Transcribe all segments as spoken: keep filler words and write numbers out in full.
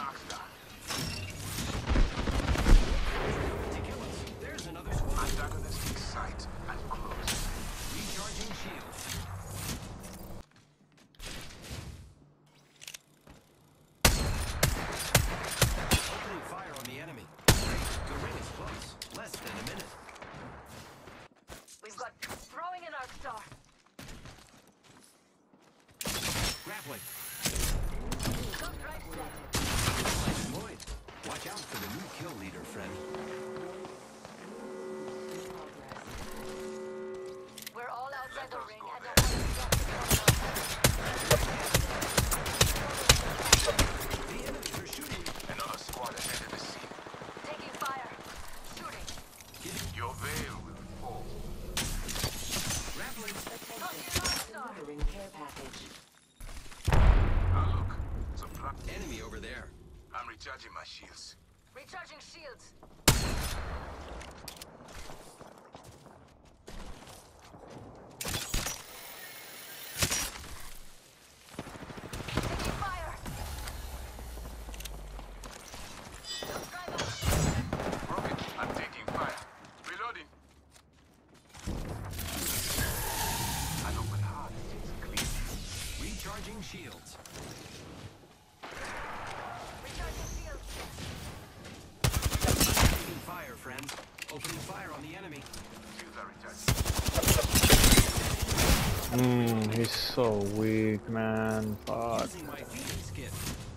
Knock's done. To kill us. There's another squad. Antagonistic sight and close. Recharging shields. Opening fire on the enemy. The ring is close. Less than a minute. We've got throwing an arc star. Grappling. Don't drive set. Deployed. Watch out for the new kill leader, friend. We're all outside the Let us ring go and there. don't want to get The enemies are shooting. Another squad ahead of the scene. taking fire. Shooting. Your veil will fall. Grappling. Tossing an arc star. Ordering care package. Now look, supply. Enemy over there. I'm recharging my shields. Recharging shields. Taking fire. Don't drive out. Rocket, I'm taking fire. Reloading. I open hard, it's clean. Recharging shields. Recharging shields. Taking fire, friend. Opening fire on the enemy. Shields are recharged. Mmm, he's so weak, man. Fuck. Using my Phoenix kit.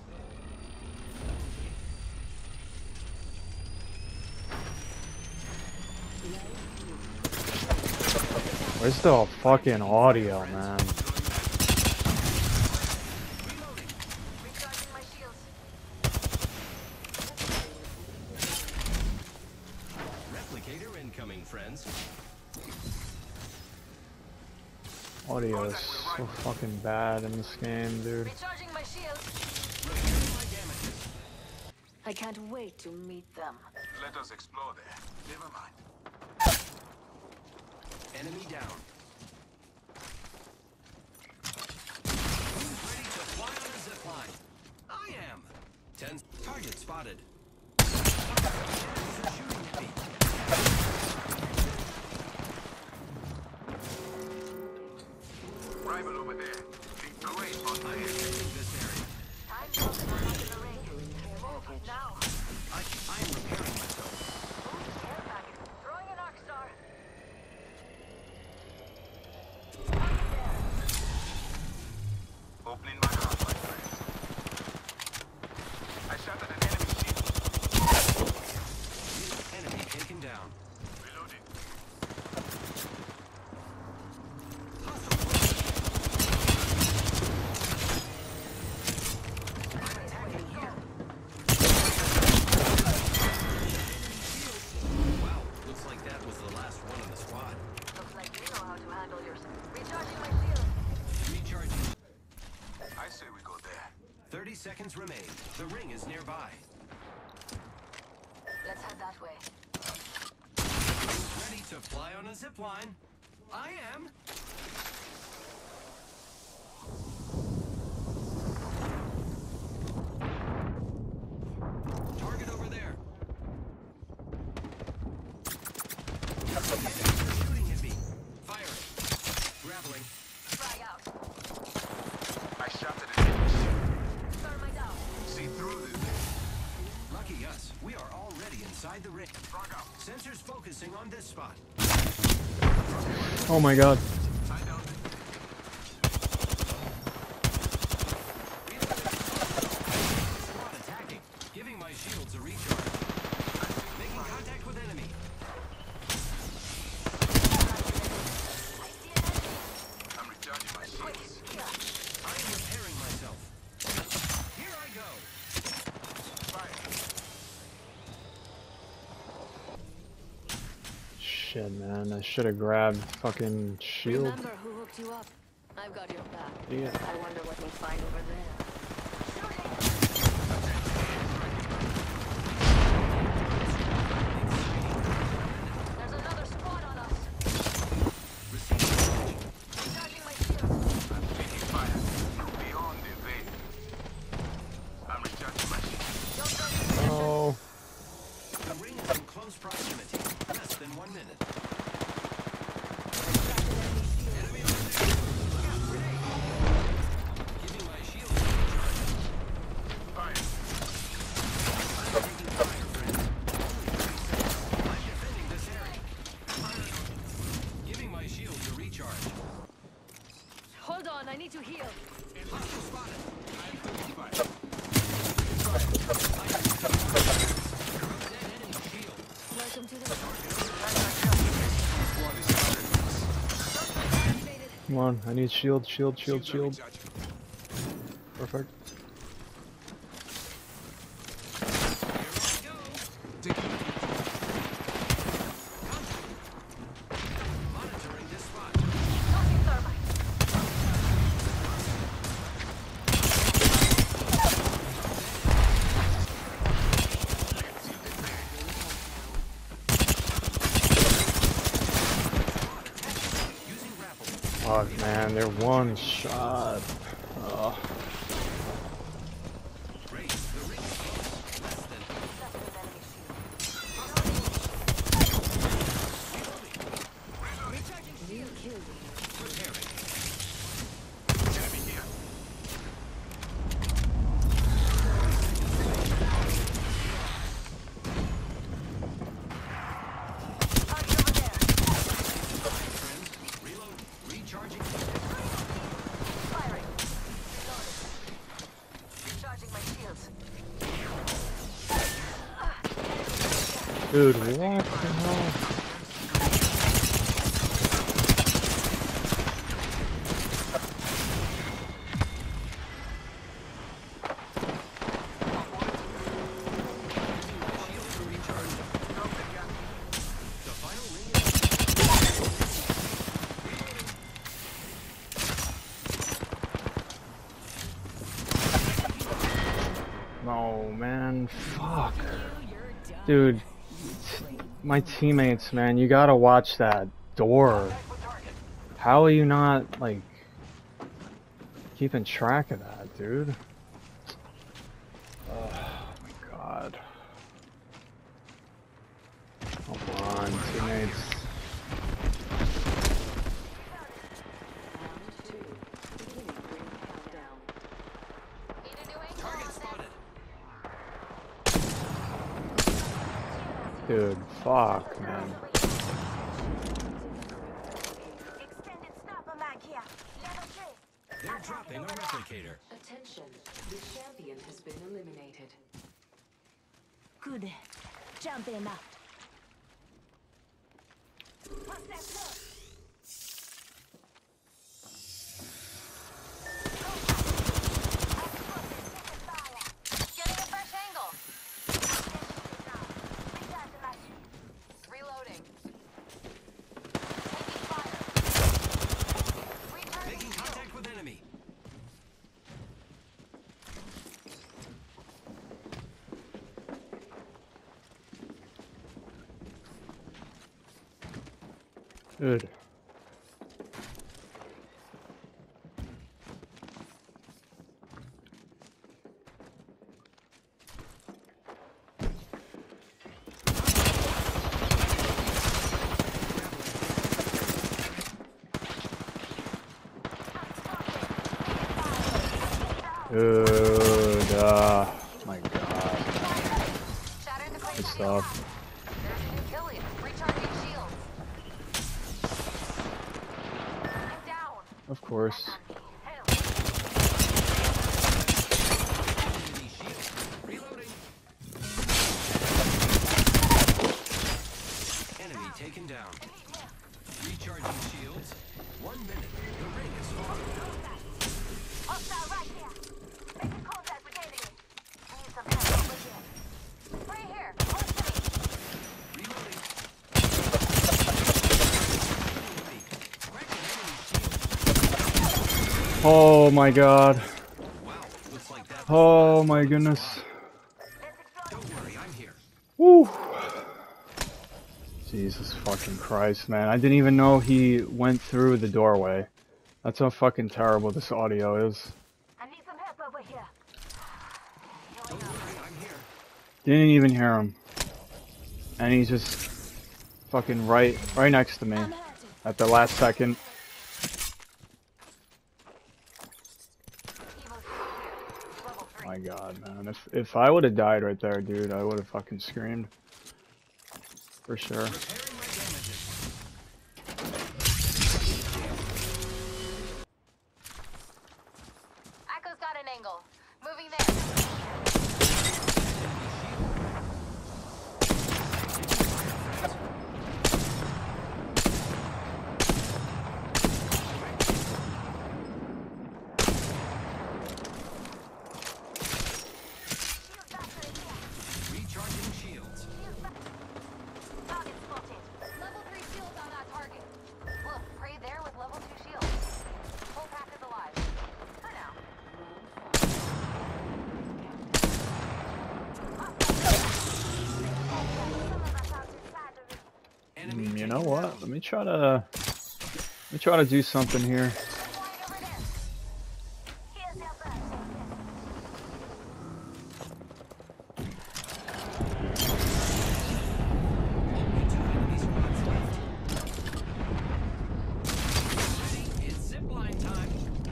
Where's the fucking audio, man? Reloading. Recharging my shields. Replicator incoming, friends. Audio is so fucking bad in this game, dude. Recharging my shields. Repairing my damages. I can't wait to meet them. Let us explore there. Never mind. Enemy down. Who's ready to fly on a zip line? I am. Ten target spotted. Enemies are shooting at me. Rival over there. Be great on I'm there. defending this area. Time to open one up in the ring. Move now. I, I am repairing myself. Move care package. Throwing an arc star. Opening my heart, my friend. I shot at an enemy shield. Enemy taken down. Reloading. Wow, looks like that was the last one in the squad. Looks like you know how to handle yourself. Recharging my shield. Recharging. I say we go there. thirty seconds remain. The ring is nearby. Let's head that way. Who's ready to fly on a zip line? I am. Target over there. Enemies are shooting at me. Firing. Grappling. Frag out. I shot at an enemy shield. Thermite out. See through this. Lucky us. We are already inside the ring. Frag out. Sensors focusing on this spot. Oh my god. I know. Squad attacking. Giving my shields a recharge. Making contact with enemy. I see an enemy. I'm recharging my Quick, shields. here. I am repairing myself. Here I go. Fire. Shit, man. I should have grabbed fucking shield. Remember who hooked you up. I've got your back. Yeah. I wonder what we'll find over there. There's another squad on us. Receiving. Recharging my shield. I'm taking fire. Beyond the veil. I'm recharging my shields. to heal. Hostile spotted. I'm taking fire. Dead enemy shield. Welcome to the Squad is firing. activated. Come on, I need shield, shield, shield, Shields shield. are recharging. Perfect. Here I go. Taking Monitoring this spot. Tossing thermite. Using grapple. Fuck, man, they're one shot. Oh. Raise the ring close. Less than. Suspect enemy shield. Recharging shield. Killed. Repairing. enemy here. Target over there. Friends. Reload. Recharging. Firing. Loaded. Recharging my shields. Dude, what the hell? Shield to recharge. The final ring No, man, fuck. You're done. Dude, my teammates, man, you gotta watch that door. How are you not, like, keeping track of that, dude? Oh my god. Come on, teammates. target spotted. Dude, fuck, man. Extended sniper mag here. Level three. They're dropping a replicator. Attention, the champion has been eliminated. Good. Jump in out. What's that look? Getting a fresh angle. Reloading. Taking fire. Returning Making shield. contact with enemy. Dude. Dude, uh, my god. Shattered the plate Good shield. stuff. There's a new kill lead. Recharging shields. I'm down. Of course. Hell. Enemy shield. Reloading. Enemy taken down. Recharging shields. One minute. The ring is falling. Hostile right here. Making contact with enemy. Need some help over here. Right here. Close to me. Reloading. Enemy. Crack an enemy shield. Oh my god. Wow. Looks like that. Oh my goodness. Let's explore. Don't worry, I'm here. Woo. Jesus fucking Christ, man. I didn't even know he went through the doorway. That's how fucking terrible this audio is. I need some help over here. Don't worry, I'm here. Didn't even hear him. And he's just fucking right right next to me I'm hurting. at the last second. Evil shield here. Level three. My god, man. If if I would have died right there, dude, I would have fucking screamed. For sure. Repairing my damages. Enemy Mm, you know taken what? down. Let me try to let me try to do something here. Point over there. Here's your bird, champion. Only two enemy squads left. Ready? It's zipline time.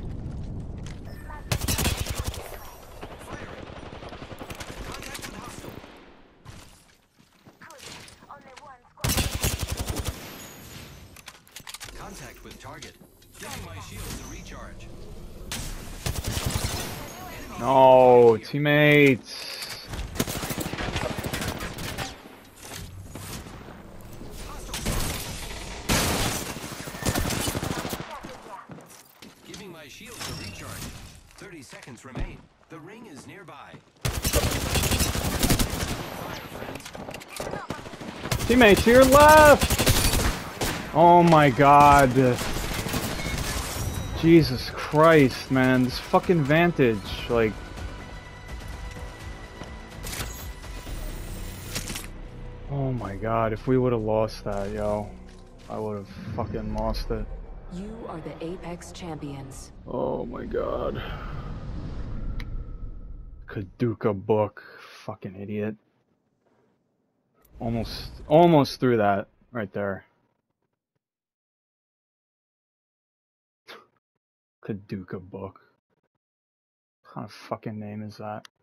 Firing. Contact with hostile. Good. Only one squad. Contact with target. Giving my shields a recharge. No, teammates. Giving my shields a recharge. thirty seconds remain. The ring is nearby. Fire, friends. Teammates to your left. Oh my god. Jesus Christ, man. This fucking Vantage, like. Oh my god, if we would have lost that, yo. I would have fucking lost it. You are the Apex champions. Oh my god. Kaduka book. Fucking idiot. Almost, almost through that right there. Kaduka book. What kind of fucking name is that?